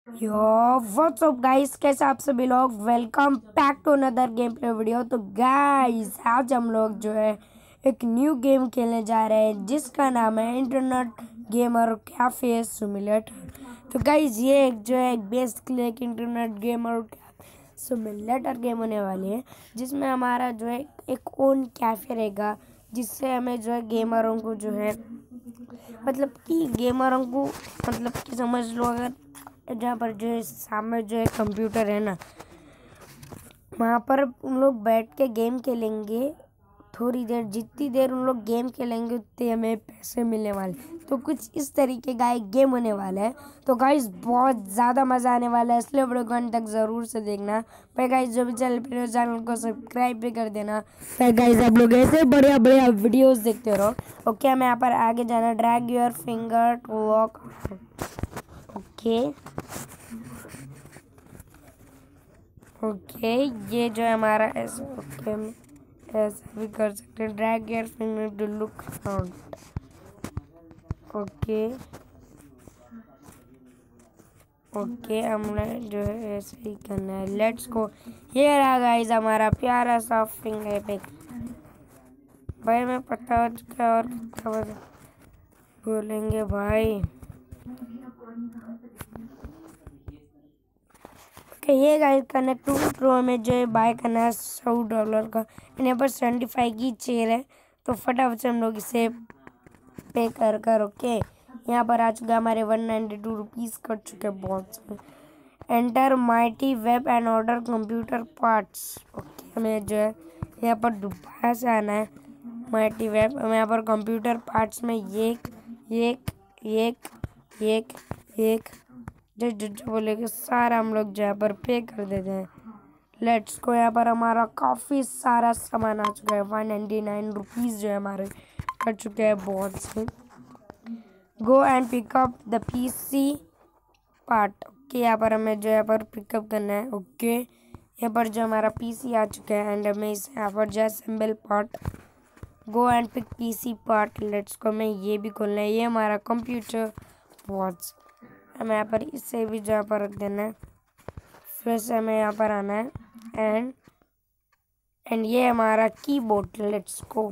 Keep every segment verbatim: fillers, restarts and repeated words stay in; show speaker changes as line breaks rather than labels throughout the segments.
Yo what's up guys, कैसे आप सभी लोग। Welcome back to another game play video. तो गाइस आज हम लोग जो है एक न्यू गेम खेलने जा रहे हैं जिसका नाम है इंटरनेट गेमर कैफे सिमुलेटर। तो गाइस ये एक जो है बेसिकली एक इंटरनेट गेमर सिमुलेटर गेम होने वाली है जिसमें हमारा जो है एक ओन कैफे रहेगा, जिससे हमें जो है गेमरों को जो है मतलब कि गेमरों को मतलब कि समझ लो, अगर जहाँ पर जो है सामने जो है कंप्यूटर है ना, वहाँ पर उन लोग बैठ के गेम खेलेंगे। थोड़ी देर, जितनी देर उन लोग गेम खेलेंगे उतने हमें पैसे मिलने वाले। तो कुछ इस तरीके का एक गेम होने वाला है। तो गाइस बहुत ज़्यादा मज़ा आने वाला है, इसलिए वीडियो को अंत तक ज़रूर से देखना। पर गाइस जो भी चैनल पर चैनल को सब्सक्राइब भी कर देना। पर गाइस आप लोग ऐसे बढ़िया बढ़िया वीडियोस देखते रहो। ओके, हमें यहाँ पर आगे जाना। Drag your finger to walk. Okay okay ये जो है हमारा ऐसा, ओके हम ऐसा भी कर सकते हैं। Drag your finger to look around. Okay okay हमने जो है ऐसे ही करना है। Let's go. ये रहा गाइस हमारा प्यारा सा फिंगर पिक। भाई मैं पता हो चुका और कितना बोलेंगे भाई। ओके ये गाइस कनेक्ट टू प्रो में जो है बाय करना है सौ डॉलर का। यहाँ पर सेवेंटी फाइव की चेयर है, तो फटाफट से हम लोग इसे पे कर कर ओके यहाँ पर आ चुका हमारे one ninety two rupees cut चुके हैं बहुत से। Enter mighty web and order computer parts. Okay हमें जो है यहाँ पर दोबारा से आना है। माइटी वेब, हमें यहाँ पर कंप्यूटर पार्ट्स में एक एक एक एक एक जो जो जो बोलेगे सारा हम लोग जो यहाँ पर पे कर देते हैं। लेट्स को। यहाँ पर हमारा काफ़ी सारा सामान आ चुका है। वन नाइन्टी नाइन रुपीज़ जो है हमारे कर चुके हैं बहुत से। Go and pick up the PC part. Okay यहाँ पर हमें जो यहाँ पर पिकअप करना है। ओके यहाँ पर जो हमारा पीसी आ चुका है एंड हमें इसे यहाँ पर जो assemble part. Go and pick PC part. Let's go हमें ये भी खोलना है। ये हमारा कंप्यूटर वॉच, हमें यहाँ पर इसे भी जो यहाँ पर रख देना है। फिर से हमें यहाँ पर आना है एंड एंड ये हमारा keyboard. Let's go.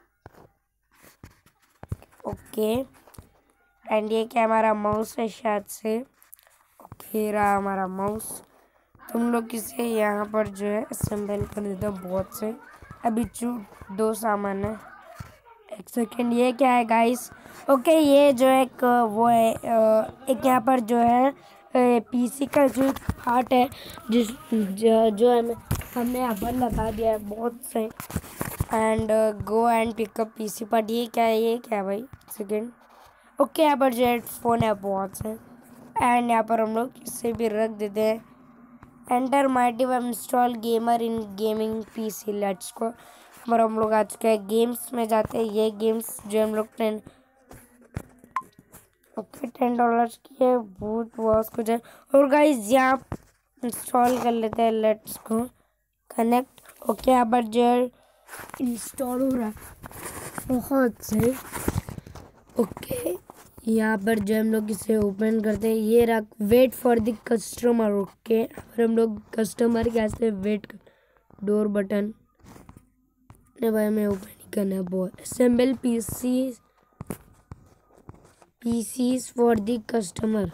Okay and ये क्या हमारा माउस है शायद से। ओके रहा हमारा माउस। तुम लोग इसे यहाँ पर जो है असेंबल कर देते हो बहुत से। अभी जो दो सामान है। एक सेकेंड, ये क्या है गाइस। ओके ये जो एक वो है, एक यहाँ पर जो है पीसी का जो पार्ट है जिस जो, जो है हमने यहाँ पर लगा दिया है बहुत से। And go and pick up PC part. ये क्या है, ये क्या है भाई। सेकेंड। ओके यहाँ पर जो हेडफोन है बहुत से एंड यहाँ पर हम लोग इसे भी रख देते हैं। Enter mighty web install gamer in gaming PC. Let's go. पर हम लोग आ चुके हैं गेम्स में जाते हैं। ये गेम्स जो हम लोग टेन ओके टेन डॉलर्स की है बहुत बहुत कुछ है। और गाइस यहाँ इंस्टॉल कर लेते हैं। लेट्स को कनेक्ट। ओके यहाँ पर जो इंस्टॉल हो रहा है बहुत से। ओके यहाँ पर जो हम लोग इसे ओपन करते हैं। ये रहा wait for the customer. Okay और हम लोग कस्टमर कैसे वेट कर। डोर बटन नहीं भाई, हमें ओपन ही करना है बहुत। Assemble PC PCs for the customer.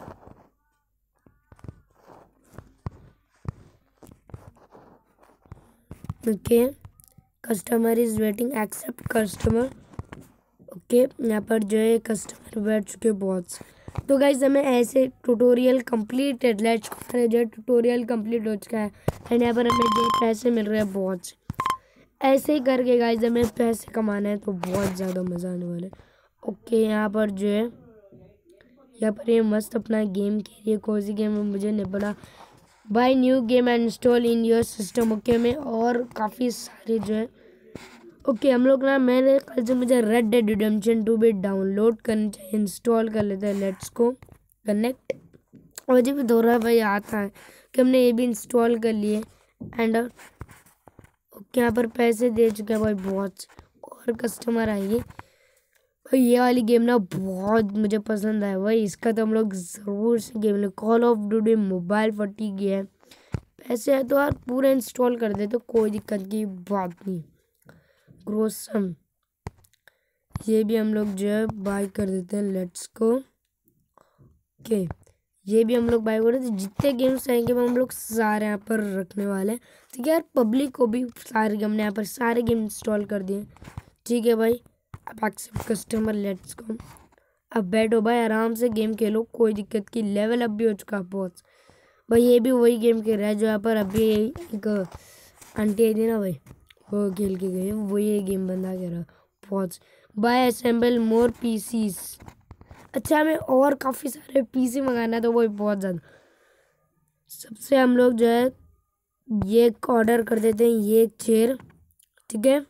Okay customer is waiting, accept customer. Okay यहाँ पर जो है कस्टमर बैठ चुके बहुत से। तो गाइस हमें ऐसे ट्यूटोरियल कंप्लीट लेट्स को जो ट्यूटोरियल कंप्लीट हो चुका है एंड यहाँ पर हमें जो पैसे मिल रहे हैं बहुत से। ऐसे ही करके गाइस हमें पैसे कमाना है, तो बहुत ज़्यादा मज़ा आने वाला है। ओके यहाँ पर जो है यहाँ पर ये मस्त अपना गेम खेलिए। कोजी गेम में मुझे नहीं पड़ा। Buy new game and install in your system. Okay में और काफ़ी सारे जो है। ओके हम लोग ना, मैंने कल से मुझे रेड डेड रिडेम्पशन टू भी डाउनलोड करनी चाहिए। इंस्टॉल कर लेते हैं। लेट्स को कनेक्ट। मुझे भी थोड़ा भाई आता है कि हमने ये भी इंस्टॉल कर लिए एंड ओके यहाँ पर पैसे दे चुके हैं भाई बहुत। और कस्टमर आएंगे भाई ये वाली गेम ना बहुत मुझे पसंद है भाई, इसका तो हम लोग ज़रूर से गेम ले। कॉल ऑफ ड्यूटी मोबाइल फटीक है, पैसे है तो यार पूरा इंस्टॉल कर दे तो कोई दिक्कत की बात नहीं। ग्रोसम ये भी हम लोग जो है बाय कर देते हैं, लेट्स को। ओके ये भी हम लोग बाय कर देते हैं। जितने गेम्स आएंगे वो हम लोग सारे यहाँ पर रखने वाले हैं। ठीक है यार, पब्लिक को भी सारे गेम ने यहाँ पर सारे गेम इंस्टॉल कर दिए। ठीक है भाई, अब एक्सेप्ट कस्टमर, लेट्स को। अब बैठो भाई आराम से गेम खेलो, कोई दिक्कत की। लेवल अप भी हो चुका है बहुत भाई। ये भी वही गेम खेल रहा है जो यहाँ पर अभी एक आंटी आई थी ना भाई, वो खेल के गए, वो ये गेम बंदा कह रहा बहुत। Buy assemble more PCs. अच्छा हमें और काफ़ी सारे पीसी मंगाना है तो वो बहुत ज़्यादा। सबसे हम लोग जो है ये ऑर्डर कर देते हैं, ये एक चेयर। ठीक है,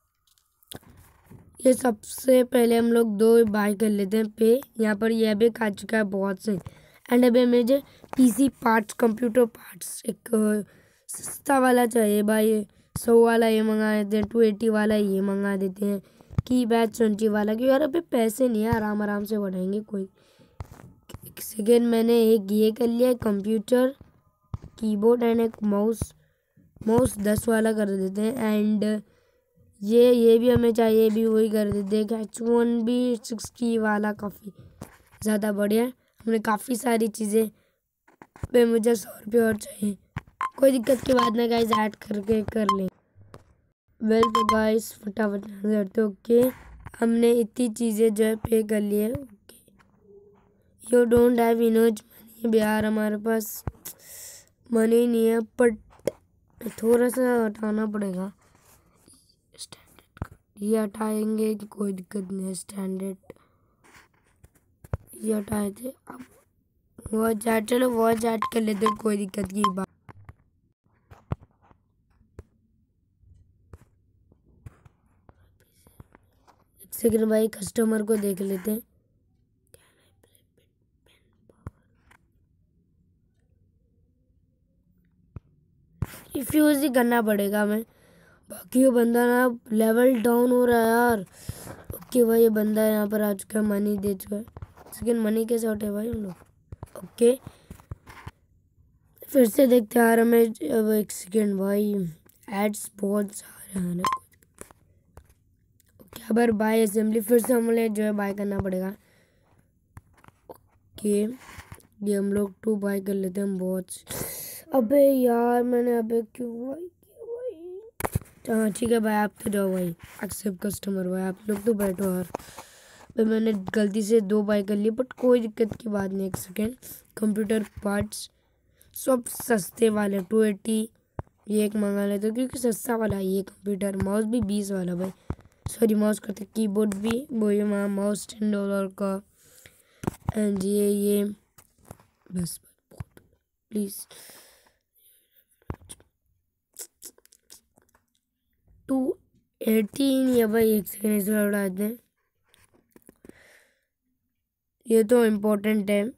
ये सबसे पहले हम लोग दो बाय कर लेते हैं पे। यहाँ पर यह भी खा चुका है बहुत से। एंड अभी हमें जो पीसी पार्ट्स, कंप्यूटर पार्ट्स एक सस्ता वाला चाहिए भाई। सौ वाला ये मंगा देते हैं, टू एटी वाला ये मंगा देते हैं, की बैच ट्वेंटी वाला। क्योंकि यार अभी पैसे नहीं है, आराम आराम से बढ़ाएंगे। कोई एक सेकेंड, मैंने एक ये कर लिया कंप्यूटर कीबोर्ड एंड एक माउस। माउस दस वाला कर देते हैं। एंड ये ये भी हमें चाहिए, भी वही कर देते हैं। एच वन भी सिक्सटी वाला काफ़ी ज़्यादा बढ़िया है। हमने काफ़ी सारी चीज़ें पे, मुझे सौ रुपये और चाहिए, कोई दिक्कत की बात नहीं गाइस, ऐड करके कर लें। वेल तो गाइस फटाफट करते। ओके हमने इतनी चीज़ें जो है पे कर ली है। Okay you don't have enough money, यार हमारे पास मनी नहीं है, बट थोड़ा सा हटाना पड़ेगा। ये हटाएंगे कि कोई दिक्कत नहीं है। स्टैंडर्ड ये हटाए थे, अब वो चैट, चलो वो चैट कर लेते हैं, कोई दिक्कत की बात। एक सेकंड भाई, कस्टमर को देख लेते हैं। रिफ्यूज ही करना पड़ेगा हमें, बाकी वो बंदा ना लेवल डाउन हो रहा है यार। ओके भाई ये बंदा यहाँ पर आ चुका है, मनी दे चुका है। सेकेंड मनी कैसे उठे भाई हम लोग। ओके फिर से देखते हैं यार हमें। अब एक सेकेंड भाई, एड्स बहुत सारे हैं। ओके अब बाय असेंबली फिर से हमें जो है बाय करना पड़ेगा। ओके ये हम लोग टू बाय कर लेते हैं बहुत। अबे यार मैंने अबे क्यों भाई क्यों भाई। हाँ ठीक है भाई, आप तो जाओ भाई, एक्सेप्ट कस्टमर भाई, आप लोग तो बैठो यार। भाई मैंने गलती से दो बाय कर लिए, बट कोई दिक्कत की बात नहीं। एक सेकेंड, कंप्यूटर पार्ट्स सब सस्ते वाले टू एटी ये एक मंगा लेते हो, क्योंकि सस्ता वाला है ये कंप्यूटर। माउस भी बीस वाला भाई, सॉरी माउस करते, कीबोर्ड भी वही माउस टेन डॉलर का। एंड ये ये बस प्लीज़ टू एटीन या भाई, एक सेकेंड इसमें उड़ा देते हैं, ये तो इम्पोर्टेंट है।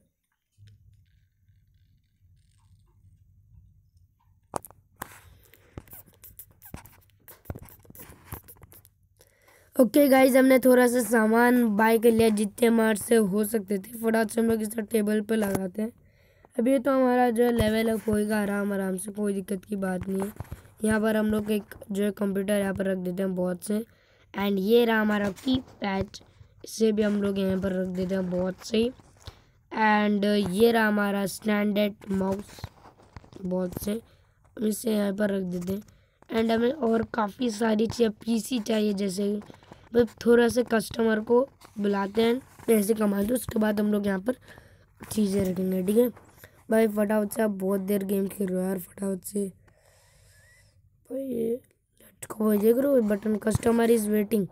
ओके गाइज हमने थोड़ा सा सामान बाय कर लिया, जितने हमारे से हो सकते थे। फटाफट से हम लोग इस टेबल पे लगाते हैं। अभी तो हमारा जो है लेवल अप होएगा आराम आराम से, कोई दिक्कत की बात नहीं है। यहाँ पर हम लोग एक जो है कंप्यूटर यहाँ पर रख देते हैं बहुत से। एंड ये रहा हमारा की पैच, इसे भी हम लोग यहाँ पर रख देते हैं बहुत सही। एंड ये रहा हमारा स्टैंडर्ड माउस बहुत से, इसे यहाँ पर रख देते हैं। एंड हमें और काफ़ी सारी चीज़ें पीसी चाहिए, जैसे बस थोड़ा सा कस्टमर को बुलाते हैं, पैसे कमा दो, उसके बाद हम लोग यहाँ पर चीज़ें रखेंगे। ठीक है भाई, फटाफट से आप बहुत देर गेम खेल रहे हो यार, फटाफट से भाई लेट्स गो। देख रहे हो बटन, कस्टमर इज वेटिंग।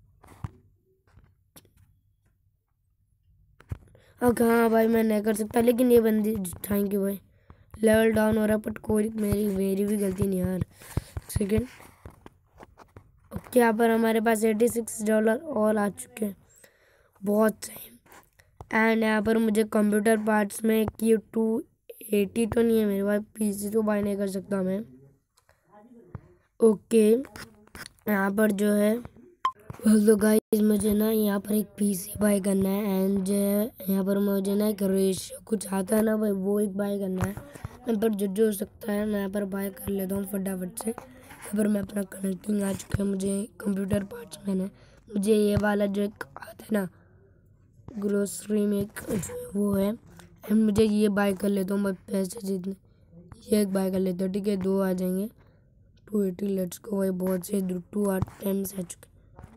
अब हाँ भाई मैं नहीं कर सकता, लेकिन ये बंदी, थैंक यू भाई। लेवल डाउन हो रहा है, बट कोई मेरी मेरी भी गलती नहीं यार। सेकेंड ओके यहाँ पर हमारे पास एटी सिक्स डॉलर और आ चुके हैं, बहुत सही। एंड यहाँ पर मुझे कंप्यूटर पार्ट्स में कि टू एटी तो नहीं है मेरे पास, पीसी तो बाय नहीं कर सकता मैं। ओके यहाँ पर जो है तो गाइस मुझे ना यहाँ पर एक पीसी बाय करना है एंड यहाँ पर मुझे ना एक रेशियो कुछ आता है ना भाई, वो एक बाय करना है। यहाँ पर जो जो हो सकता है मैं यहाँ पर बाय कर लेता हूँ फटाफट से। यहाँ पर मैं अपना कनेक्टिंग आ चुका है, मुझे कंप्यूटर पार्ट्स में है। मुझे ये वाला जो एक आता है ना ग्रोसरी में एक वो है एंड मुझे ये बाय कर लेता हूँ मैं, पैसे जितने ये एक बाय कर लेता हूँ। ठीक है, दो आ जाएंगे टू एटी लेट्स को भाई, बहुत से टू आठ टेन आ चुके।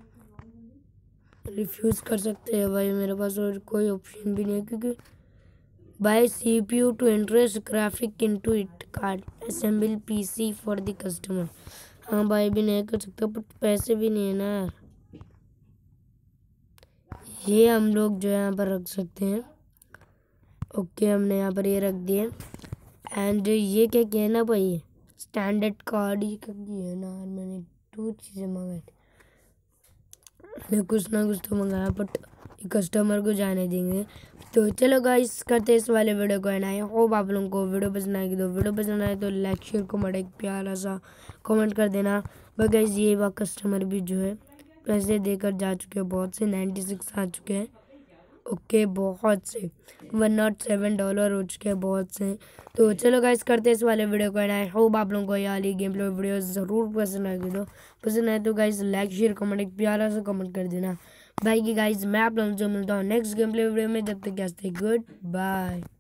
रिफ्यूज़ कर सकते हैं भाई, मेरे पास और कोई ऑप्शन भी नहीं है क्योंकि buy CPU to interest graphic into it card assemble PC for the customer. हाँ भाई भी नहीं कर सकता बट पैसे भी नहीं है ना यार। ये हम लोग जो है यहाँ पर रख सकते हैं। ओके हमने यहाँ पर ये रख दिए एंड ये क्या किया है ना भाई, स्टैंडर्ड कार्ड ये क्या किया है ना यार, मैंने दो चीज़ें मंगाई थी, मैंने कुछ ना कुछ तो मंगाया बट कस्टमर को जाने देंगे। तो चलो गाइस करते इस वाले वीडियो को एंड आई होप आप लोगों को वीडियो पसंद आएगी। तो वीडियो पसंद आए तो लाइक शेयर कमेंट एक प्यारा सा कमेंट कर देना। बट गाइस ये वह कस्टमर भी जो है पैसे देकर जा चुके हैं, बहुत से नाइन्टी सिक्स आ चुके हैं। ओके बहुत से वन नॉट सेवन डॉलर हो चुके हैं बहुत से। तो चलो गाइस करते हैं इस वाले वीडियो को एंड आई होप आप लोगों को ये वाली गेम प्ले वीडियो ज़रूर पसंद आएगी। तो पसंद आए तो गाइस लाइक शेयर कमेंट एक प्यारा सा कमेंट कर देना। बाकी गाइस मैं आप लोगों से मिलता हूँ नेक्स्ट गेम प्ले वीडियो में, जब तक गुड बाय।